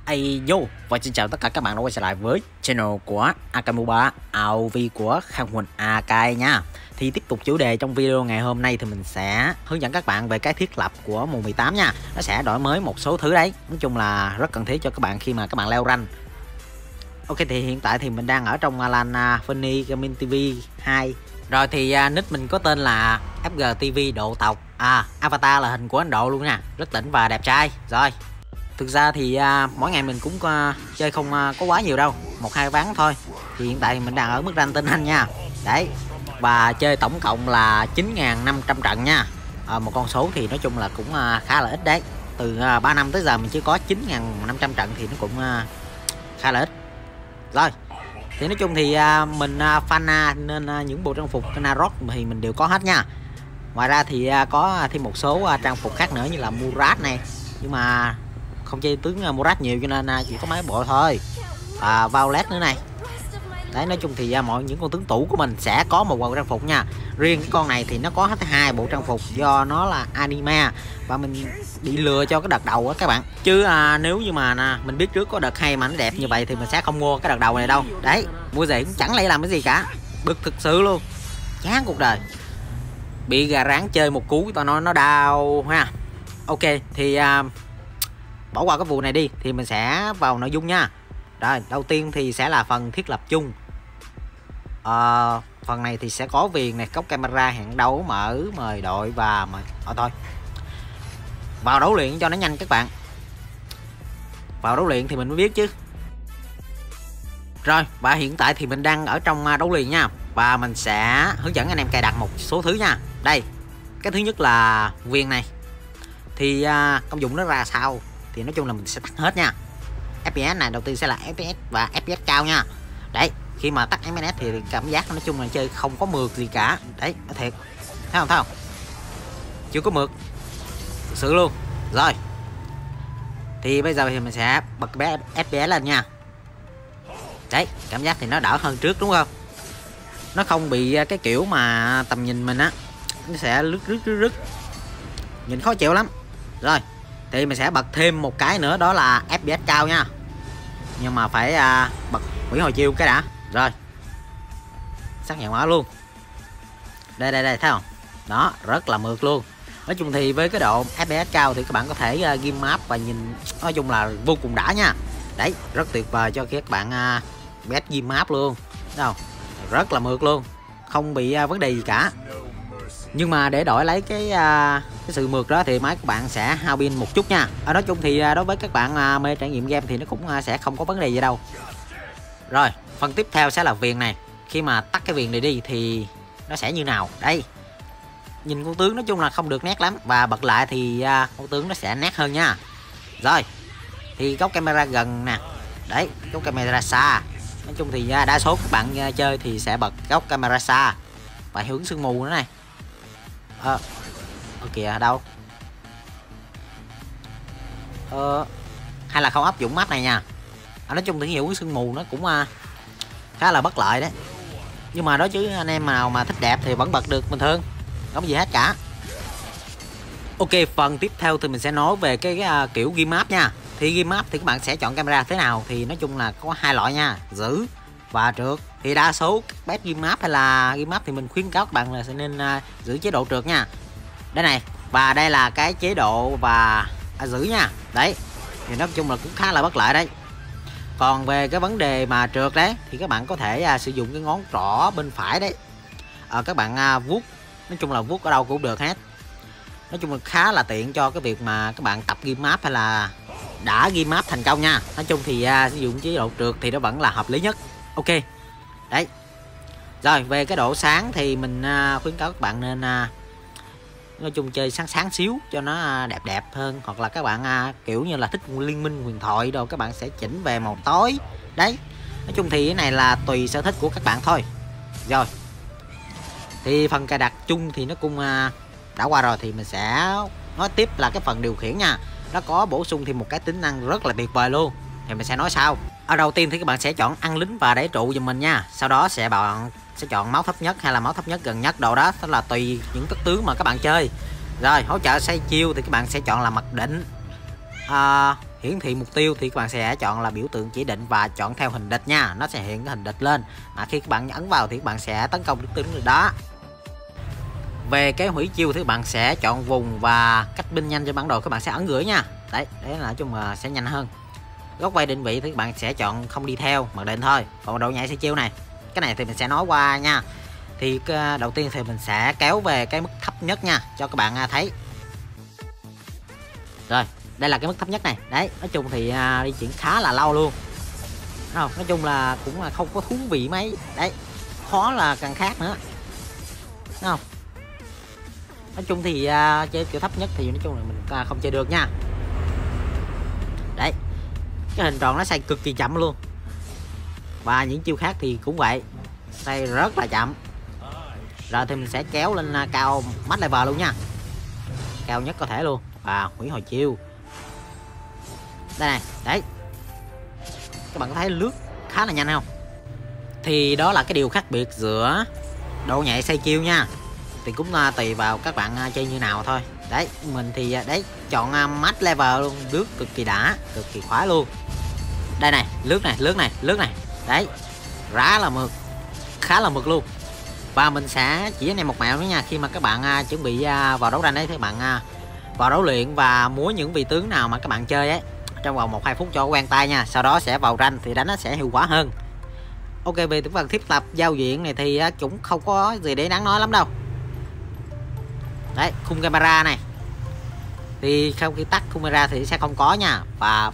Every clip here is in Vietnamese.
Hey yo, và xin chào tất cả các bạn đã quay trở lại với channel của Akamuba AOV của Khang Huỳnh Akai nha. Thì tiếp tục chủ đề trong video ngày hôm nay thì mình sẽ hướng dẫn các bạn về cái thiết lập của mùa 18 nha. Nó sẽ đổi mới một số thứ đấy. Nói chung là rất cần thiết cho các bạn khi mà các bạn leo rank. Ok, thì hiện tại thì mình đang ở trong LAN Funny Gaming TV 2. Rồi thì nick mình có tên là FGTV Độ Tộc. Avatar là hình của Ấn Độ luôn nha. Rất tỉnh và đẹp trai. Rồi. Thực ra thì mỗi ngày mình cũng chơi không có quá nhiều đâu, 1-2 ván thôi. Thì hiện tại thì mình đang ở mức rank tinh anh nha. Đấy. Và chơi tổng cộng là 9.500 trận nha. Một con số thì nói chung là cũng khá là ít đấy. Từ 3 năm tới giờ mình chỉ có 9.500 trận thì nó cũng khá là ít. Rồi. Thì nói chung thì mình fan nên những bộ trang phục Narok thì mình đều có hết nha. Ngoài ra thì có thêm một số trang phục khác nữa như là Murat này. Nhưng mà không chơi tướng Murat nhiều cho nên chỉ có mấy bộ thôi. Violet nữa này. Đấy, nói chung thì những con tướng tủ của mình sẽ có một bộ trang phục nha. Riêng cái con này thì nó có hết 2 bộ trang phục do nó là anime và mình bị lừa cho cái đợt đầu á các bạn. Chứ nếu như mà mình biết trước có đợt hay mà nó đẹp như vậy thì mình sẽ không mua cái đợt đầu này đâu. Đấy, mua gì cũng chẳng lấy làm cái gì cả. Bực thực sự luôn. Chán cuộc đời. Bị gà rán chơi một cú tao nói nó đau ha. Ok, thì bỏ qua cái vụ này đi thì mình sẽ vào nội dung nha. Rồi, đầu tiên thì sẽ là phần thiết lập chung. Phần này thì sẽ có viền này, cốc camera, hẹn đấu, mở, mời đội và thôi. Vào đấu luyện cho nó nhanh các bạn. Vào đấu luyện thì mình mới biết chứ. Rồi, và hiện tại thì mình đang ở trong đấu luyện nha. Và mình sẽ hướng dẫn anh em cài đặt một số thứ nha. Đây, cái thứ nhất là viền này. Thì công dụng nó ra sao thì nói chung là mình sẽ tắt hết nha. FPS này đầu tiên sẽ là FPS và FPS cao nha. Đấy, khi mà tắt FPS thì cảm giác nói chung là chơi không có mượt gì cả. Đấy, nói thiệt. Thấy không? Chưa có mượt. Thực sự luôn. Rồi. Thì bây giờ thì mình sẽ bật cái FPS lên nha. Đấy, cảm giác thì nó đỡ hơn trước đúng không? Nó không bị cái kiểu mà tầm nhìn mình á, nó sẽ rứt. Nhìn khó chịu lắm. Rồi, thì mình sẽ bật thêm một cái nữa đó là FPS cao nha. Nhưng mà phải bật hủy hồi chiêu cái đã. Rồi. Xác nhận mở luôn. Đây thấy không? Đó, rất là mượt luôn. Nói chung thì với cái độ FPS cao thì các bạn có thể ghim map và nhìn nói chung là vô cùng đã nha. Đấy, rất tuyệt vời cho các bạn FPS ghim map luôn. Thấy không? Rất là mượt luôn. Không bị vấn đề gì cả. Nhưng mà để đổi lấy cái sự mượt đó thì máy các bạn sẽ hao pin một chút nha. Nói chung thì đối với các bạn mê trải nghiệm game thì nó cũng sẽ không có vấn đề gì đâu. Rồi, phần tiếp theo sẽ là viền này. Khi mà tắt cái viền này đi thì nó sẽ như nào? Đây. Nhìn con tướng nói chung là không được nét lắm. Và bật lại thì con tướng nó sẽ nét hơn nha. Rồi. Thì góc camera gần nè. Đấy, góc camera xa. Nói chung thì đa số các bạn chơi thì sẽ bật góc camera xa. Và hướng sương mù nữa này. Kìa đâu hay là không áp dụng map này nha. Nói chung thì hiệu ứng sương mù nó cũng khá là bất lợi đấy. Nhưng mà đó chứ anh em nào mà thích đẹp thì vẫn bật được bình thường, không có gì hết cả. Ok, phần tiếp theo thì mình sẽ nói về cái kiểu game map nha. Thì game map thì các bạn sẽ chọn camera thế nào thì nói chung là có 2 loại nha, giữ và trượt. Thì đa số các best game map hay là game map thì mình khuyến cáo các bạn là sẽ nên giữ chế độ trượt nha. Đây này, và đây là cái chế độ và giữ nha. Đấy, thì nói chung là cũng khá là bất lợi đấy. Còn về cái vấn đề mà trượt đấy thì các bạn có thể sử dụng cái ngón trỏ bên phải đấy. Các bạn vuốt, nói chung là vuốt ở đâu cũng được hết. Nói chung là khá là tiện cho cái việc mà các bạn tập game map hay là đã game map thành công nha. Nói chung thì sử dụng chế độ trượt thì nó vẫn là hợp lý nhất. Ok. Đấy. Rồi, về cái độ sáng thì mình khuyến cáo các bạn nên nói chung chơi sáng xíu cho nó đẹp hơn. Hoặc là các bạn kiểu như là thích Liên Minh Huyền Thoại đâu, các bạn sẽ chỉnh về màu tối. Đấy. Nói chung thì cái này là tùy sở thích của các bạn thôi. Rồi. Thì phần cài đặt chung thì nó cũng đã qua rồi. Thì mình sẽ nói tiếp là cái phần điều khiển nha. Nó có bổ sung thêm một cái tính năng rất là tuyệt vời luôn. Thì mình sẽ nói sau. Ở đầu tiên thì các bạn sẽ chọn ăn lính và đẩy trụ giùm mình nha. Sau đó bạn sẽ chọn máu thấp nhất hay là máu thấp nhất gần nhất độ đó. Đó là tùy những các tướng mà các bạn chơi. Rồi, hỗ trợ xây chiêu thì các bạn sẽ chọn là mặc định. hiển thị mục tiêu thì các bạn sẽ chọn là biểu tượng chỉ định và chọn theo hình địch nha, nó sẽ hiện cái hình địch lên. Khi các bạn ấn vào thì các bạn sẽ tấn công được tướng đó. Về cái hủy chiêu thì các bạn sẽ chọn vùng và cách binh nhanh trên bản đồ, các bạn sẽ ấn gửi nha. Đấy là nói chung là sẽ nhanh hơn. Góc quay định vị thì các bạn sẽ chọn không đi theo mặc định thôi. Còn độ nhảy xoay chiêu này, cái này thì mình sẽ nói qua nha. Thì đầu tiên thì mình sẽ kéo về cái mức thấp nhất nha cho các bạn thấy. Rồi, đây là cái mức thấp nhất này. Đấy, nói chung thì đi chuyển khá là lâu luôn. Nói chung là cũng là không có thú vị mấy. Đấy, khó là càng khác nữa. Đúng không? Nói chung thì chơi kiểu thấp nhất thì nói chung là mình không chơi được nha. Đấy, cái hình tròn nó xoay cực kỳ chậm luôn. Và những chiêu khác thì cũng vậy, xoay rất là chậm. Rồi thì mình sẽ kéo lên cao max level luôn nha, cao nhất có thể luôn, và hủy hồi chiêu. Đây này, đấy, các bạn có thấy lướt khá là nhanh không? Thì đó là cái điều khác biệt giữa độ nhạy xoay chiêu nha. Thì cũng tùy vào các bạn chơi như nào thôi. Đấy, mình thì đấy chọn max level luôn, lướt cực kỳ đã, cực kỳ khoái luôn. Đây này, lướt này, lướt này, lướt này. Đấy, rá là mượt, khá là mượt luôn. Và mình sẽ chỉ anh em một mẹo nữa nha. Khi mà các bạn chuẩn bị vào đấu tranh đấy thì các bạn vào đấu luyện và múa những vị tướng nào mà các bạn chơi ấy trong vòng 1-2 phút cho quen tay nha. Sau đó sẽ vào rank thì đánh nó sẽ hiệu quả hơn. Ok, về phần thiết lập giao diện này thì cũng không có gì để đáng nói lắm đâu. Đấy, khung camera này thì sau khi tắt khung camera thì sẽ không có nha. Và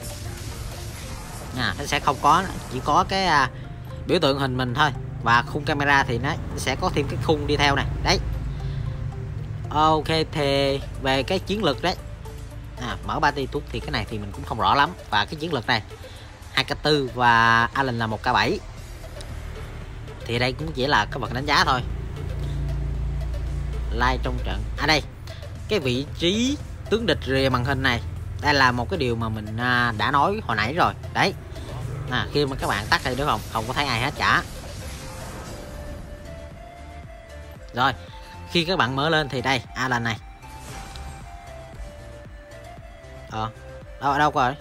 nó sẽ không có, chỉ có cái biểu tượng hình mình thôi. Và khung camera thì nó sẽ có thêm cái khung đi theo này. Đấy. Ok, thì về cái chiến lược đấy, mở party thuốc thì cái này thì mình cũng không rõ lắm. Và cái chiến lược này 2k4 và Allen là 1k7. Thì đây cũng chỉ là cái vật đánh giá thôi. Like trong trận. Đây, cái vị trí tướng địch rìa màn hình này, đây là một cái điều mà mình đã nói hồi nãy rồi. Đấy, khi mà các bạn tắt đây đúng không, không có thấy ai hết cả. Rồi, khi các bạn mở lên thì đây, Alan này. Đâu rồi?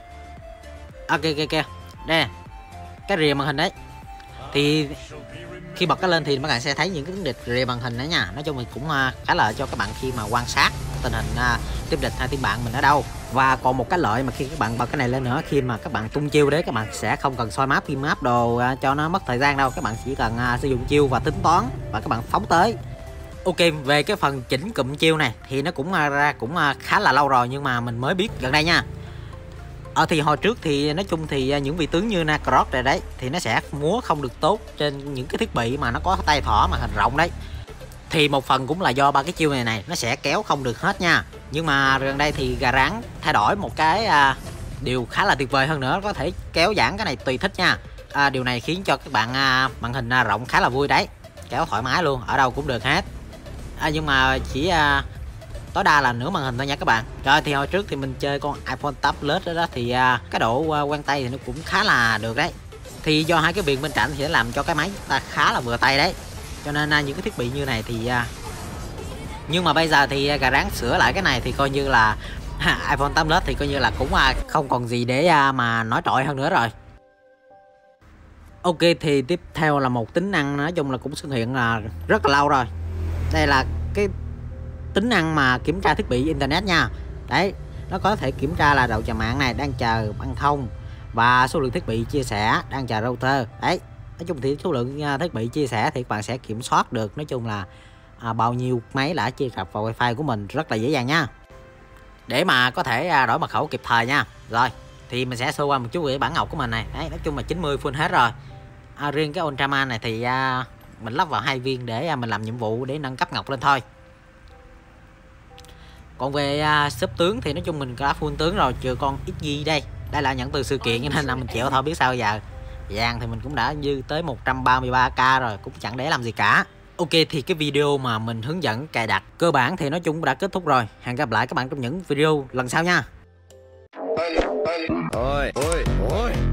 Kìa. Đây, cái rìa màn hình đấy. Thì khi bật cái lên thì các bạn sẽ thấy những cái địch rìa màn hình đó nha. Nói chung thì cũng khá lợi cho các bạn khi mà quan sát tình hình team địch hay team bạn mình ở đâu. Và còn một cái lợi mà khi các bạn bật cái này lên nữa, khi mà các bạn tung chiêu đấy, các bạn sẽ không cần soi map, kim map đồ cho nó mất thời gian đâu. Các bạn chỉ cần sử dụng chiêu và tính toán và các bạn phóng tới. Ok, về cái phần chỉnh cụm chiêu này thì nó cũng khá là lâu rồi, nhưng mà mình mới biết gần đây nha. Thì hồi trước thì nói chung thì những vị tướng như Nacros này đấy thì nó sẽ múa không được tốt trên những cái thiết bị mà nó có tay thỏ màn hình rộng đấy. Thì một phần cũng là do ba cái chiêu này nó sẽ kéo không được hết nha. Nhưng mà gần đây thì gà rán thay đổi một cái điều khá là tuyệt vời hơn nữa, có thể kéo giãn cái này tùy thích nha. Điều này khiến cho các bạn màn hình rộng khá là vui đấy, kéo thoải mái luôn, ở đâu cũng được hết. Nhưng mà chỉ tối đa là nửa màn hình thôi nha các bạn. Rồi thì hồi trước thì mình chơi con iPhone tablet đó thì cái độ quen tay thì nó cũng khá là được đấy. Thì do hai cái viền bên cạnh thì sẽ làm cho cái máy ta khá là vừa tay đấy. Cho nên những cái thiết bị như này thì nhưng mà bây giờ thì gà rán sửa lại cái này thì coi như là iPhone tablet thì coi như là cũng không còn gì để mà nói trội hơn nữa rồi. Ok, thì tiếp theo là một tính năng nói chung là cũng xuất hiện là rất là lâu rồi. Đây là cái tính năng mà kiểm tra thiết bị internet nha. Đấy, nó có thể kiểm tra là đầu chờ mạng này đang chờ băng thông và số lượng thiết bị chia sẻ đang chờ router. Đấy, nói chung thì số lượng thiết bị chia sẻ thì các bạn sẽ kiểm soát được, nói chung là bao nhiêu máy đã chia cập vào wifi của mình rất là dễ dàng nha, để mà có thể đổi mật khẩu kịp thời nha. Rồi thì mình sẽ show qua một chút về bản ngọc của mình này. Đấy, nói chung là 90 full hết rồi. Riêng cái Ultraman này thì mình lắp vào 2 viên để mình làm nhiệm vụ để nâng cấp ngọc lên thôi. Còn về shop tướng thì nói chung mình đã full tướng rồi, trừ con XG đây. Đây là nhận từ sự kiện nên là mình chịu thôi, biết sao giờ. Vàng thì mình cũng đã dư tới 133k rồi, cũng chẳng để làm gì cả. Ok, thì cái video mà mình hướng dẫn cài đặt cơ bản thì nói chung đã kết thúc rồi. Hẹn gặp lại các bạn trong những video lần sau nha. Ôi